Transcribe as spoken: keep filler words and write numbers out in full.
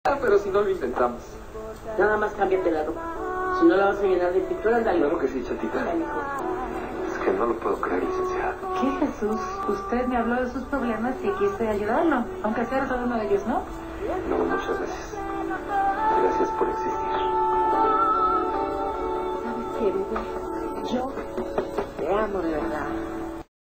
Ah, pero si no lo intentamos. Nada más cámbiate la ropa. Si no la vas a llenar de pintura, dale. Claro que sí, chatita. Es que no lo puedo creer, licenciada. ¿Qué, Jesús? Usted me habló de sus problemas y quise ayudarlo, aunque sea solo uno de ellos, ¿no? No, muchas gracias. Gracias por existir. ¿Sabes qué, bebé? Yo te amo de verdad.